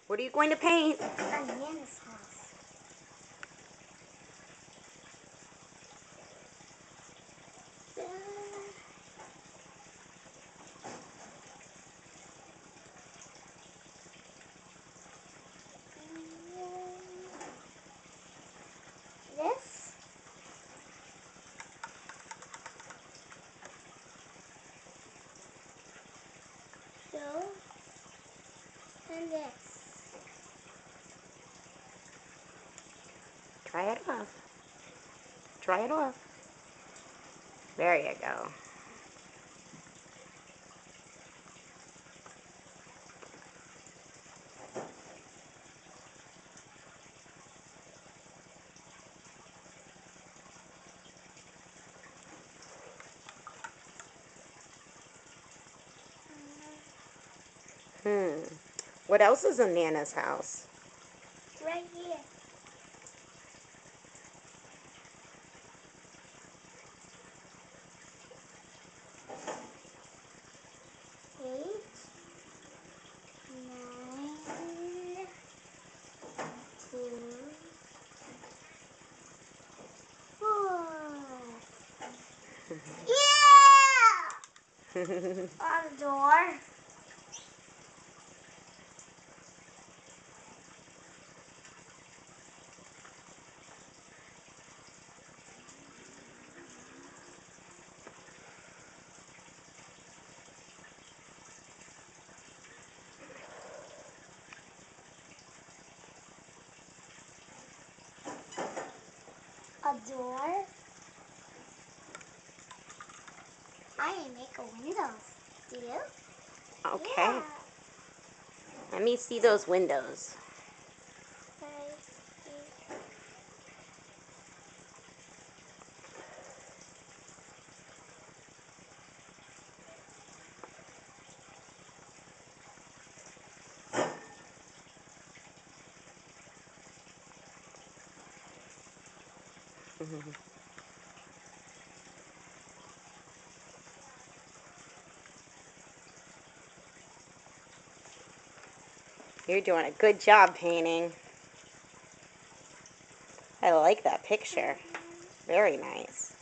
What are you going to paint? Nana's house. This. So. And this. Try it off. Try it off. There you go. What else is in Nana's house? Right here. Eight. 9. 2. 4. Yeah! On the door. A door. I make a windows. Do you? Okay. Yeah. Let me see those windows. You're doing a good job painting. I like that picture. Very nice.